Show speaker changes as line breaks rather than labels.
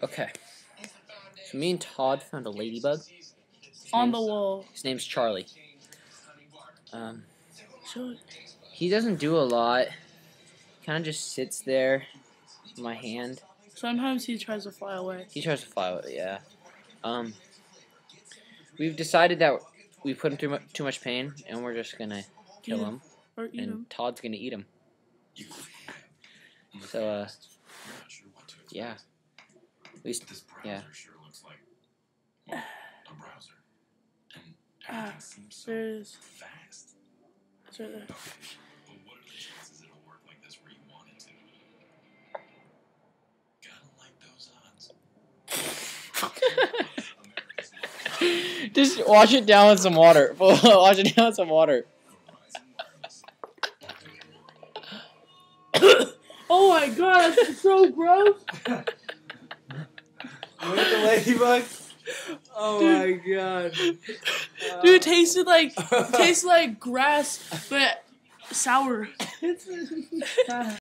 Okay. So me and Todd found a ladybug.
On the wall.
His name's Charlie. He doesn't do a lot. Kind of just sits there in my hand.
Sometimes he tries to fly away.
He tries to fly away, yeah. We've decided that we put him through too much pain, and we're just gonna kill him.
Or eat him.
Todd's gonna eat him. So, yeah. At least, yeah.
There it is. It's right there.
Just wash it down with some water. Wash it down with some water.
Oh my god, that's so gross.
Look at the ladybug. Oh my god.
Dude, it tasted like grass, but sour.